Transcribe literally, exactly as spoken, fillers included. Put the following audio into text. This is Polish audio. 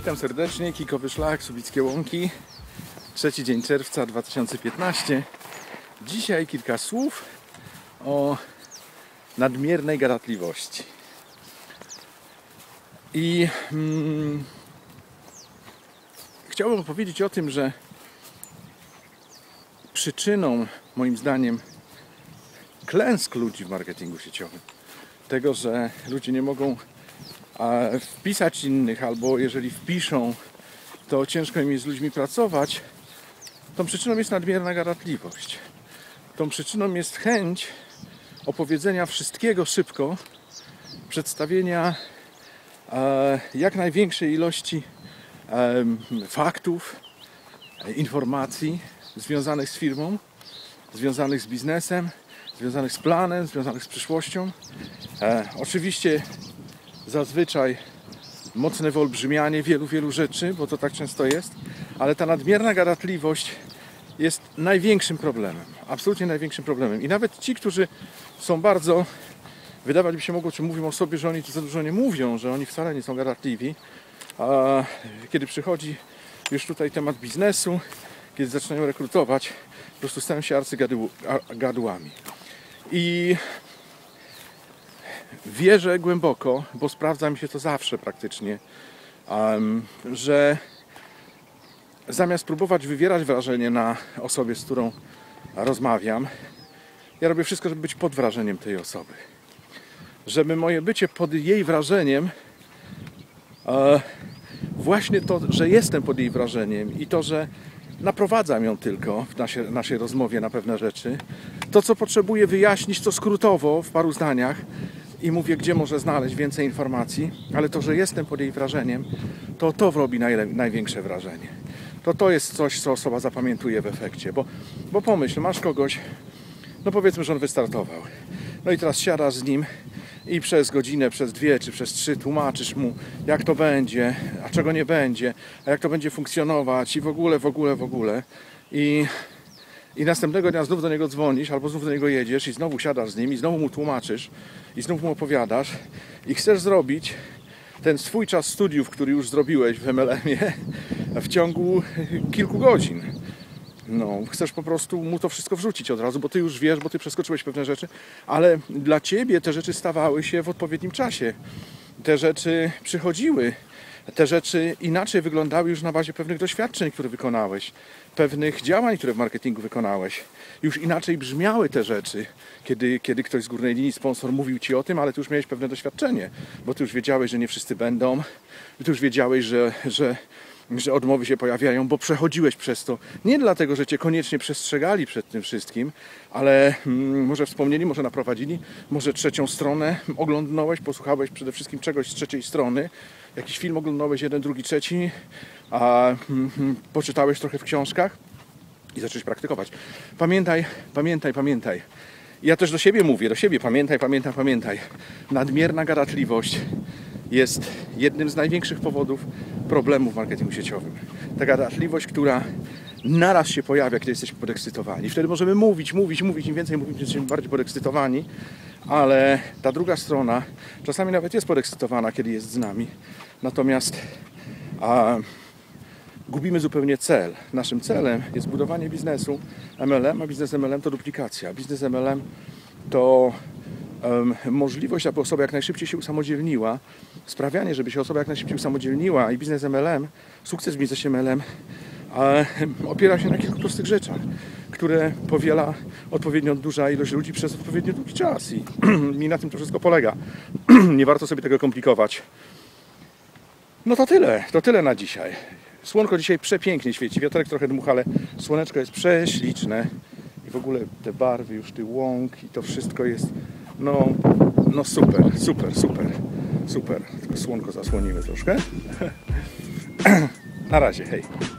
Witam serdecznie, Kikowy Szlak, Subickie Łąki. Trzeci dzień czerwca dwa tysiące piętnastego. Dzisiaj kilka słów o nadmiernej gadatliwości. I hmm, chciałbym opowiedzieć o tym, że przyczyną, moim zdaniem, klęsk ludzi w marketingu sieciowym, tego, że ludzie nie mogą wpisać innych, albo jeżeli wpiszą, to ciężko im jest z ludźmi pracować, tą przyczyną jest nadmierna gadatliwość. Tą przyczyną jest chęć opowiedzenia wszystkiego szybko, przedstawienia e, jak największej ilości e, faktów, e, informacji związanych z firmą, związanych z biznesem, związanych z planem, związanych z przyszłością. E, oczywiście zazwyczaj mocne wyolbrzymianie wielu, wielu rzeczy, bo to tak często jest, ale ta nadmierna gadatliwość jest największym problemem, absolutnie największym problemem. I nawet ci, którzy są bardzo, wydawać by się mogło, czy mówią o sobie, że oni tu za dużo nie mówią, że oni wcale nie są gadatliwi, a kiedy przychodzi już tutaj temat biznesu, kiedy zaczynają rekrutować, po prostu stają się arcygadułami. I wierzę głęboko, bo sprawdza mi się to zawsze praktycznie, um, że zamiast próbować wywierać wrażenie na osobie, z którą rozmawiam, ja robię wszystko, żeby być pod wrażeniem tej osoby. Żeby moje bycie pod jej wrażeniem, e, właśnie to, że jestem pod jej wrażeniem i to, że naprowadzam ją tylko w naszej, naszej rozmowie na pewne rzeczy, to, co potrzebuję wyjaśnić, to skrótowo w paru zdaniach, i mówię, gdzie może znaleźć więcej informacji, ale to, że jestem pod jej wrażeniem, to to robi najle- największe wrażenie. To to jest coś, co osoba zapamiętuje w efekcie, bo, bo pomyśl, masz kogoś, no powiedzmy, że on wystartował, no i teraz siadasz z nim i przez godzinę, przez dwie czy przez trzy tłumaczysz mu, jak to będzie, a czego nie będzie, a jak to będzie funkcjonować i w ogóle, w ogóle, w ogóle. I I następnego dnia znów do niego dzwonisz, albo znów do niego jedziesz i znowu siadasz z nim i znowu mu tłumaczysz i znów mu opowiadasz i chcesz zrobić ten swój czas studiów, który już zrobiłeś w M L M-ie w ciągu kilku godzin. No, chcesz po prostu mu to wszystko wrzucić od razu, bo ty już wiesz, bo ty przeskoczyłeś pewne rzeczy, ale dla ciebie te rzeczy stawały się w odpowiednim czasie. Te rzeczy przychodziły. Te rzeczy inaczej wyglądały już na bazie pewnych doświadczeń, które wykonałeś, pewnych działań, które w marketingu wykonałeś. Już inaczej brzmiały te rzeczy, kiedy, kiedy ktoś z górnej linii, sponsor, mówił ci o tym, ale ty już miałeś pewne doświadczenie, bo ty już wiedziałeś, że nie wszyscy będą, ty już wiedziałeś, że, że, że odmowy się pojawiają, bo przechodziłeś przez to. Nie dlatego, że cię koniecznie przestrzegali przed tym wszystkim, ale hmm, może wspomnieli, może naprowadzili, może trzecią stronę oglądnąłeś, posłuchałeś przede wszystkim czegoś z trzeciej strony, jakiś film oglądałeś, jeden, drugi, trzeci, a mm, poczytałeś trochę w książkach i zacząłeś praktykować. Pamiętaj, pamiętaj, pamiętaj. Ja też do siebie mówię, do siebie pamiętaj, pamiętaj, pamiętaj. Nadmierna gadatliwość jest jednym z największych powodów problemów w marketingu sieciowym. Ta gadatliwość, która naraz się pojawia, kiedy jesteśmy podekscytowani. Wtedy możemy mówić, mówić, mówić, im więcej mówimy, jesteśmy bardziej podekscytowani, ale ta druga strona czasami nawet jest podekscytowana, kiedy jest z nami. Natomiast a, gubimy zupełnie cel. Naszym celem jest budowanie biznesu M L M, a biznes M L M to duplikacja. Biznes M L M to um, możliwość, aby osoba jak najszybciej się usamodzielniła, sprawianie, żeby się osoba jak najszybciej usamodzielniła, i biznes M L M, sukces w biznesie M L M a, opiera się na kilku prostych rzeczach, które powiela odpowiednio duża ilość ludzi przez odpowiednio długi czas i, i na tym to wszystko polega. Nie warto sobie tego komplikować. No to tyle, to tyle na dzisiaj. Słonko dzisiaj przepięknie świeci, wiaterek trochę dmucha, ale słoneczko jest prześliczne i w ogóle te barwy już tych łąk i to wszystko jest no, no super, super, super, super. Tylko słonko zasłonimy troszkę. Na razie, hej.